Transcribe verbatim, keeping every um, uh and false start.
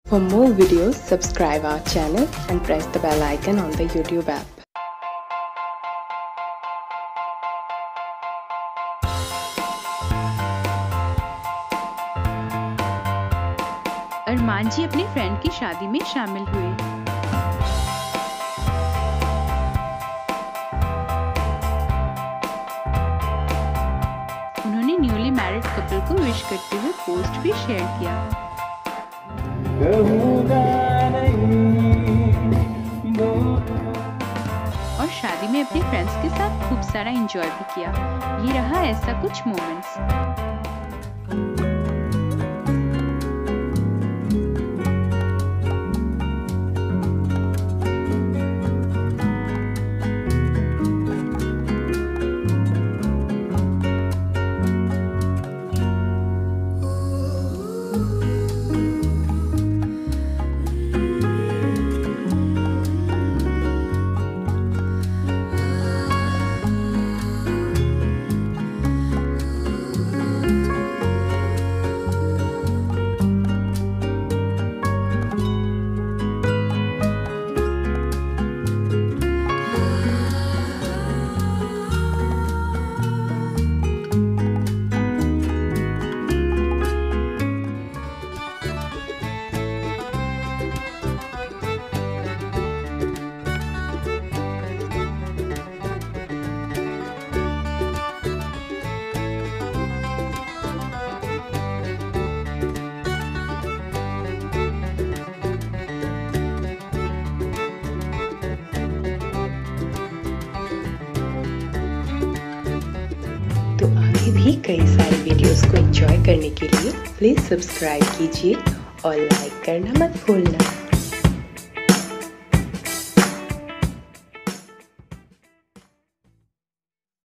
For more videos, subscribe our channel and press the bell icon on the YouTube app. अरमान जी अपनी friend की शादी में शामिल हुए। उन्होंने न्यूली मैरिड कपल को विश करते हुए पोस्ट भी शेयर किया। और शादी में अपने फ्रेंड्स के साथ खूब सारा एंजॉय भी किया। ये रहा ऐसा कुछ मोमेंट्स। तो आगे भी कई सारे वीडियोस को एंजॉय करने के लिए प्लीज़ सब्सक्राइब कीजिए और लाइक करना मत भूलना।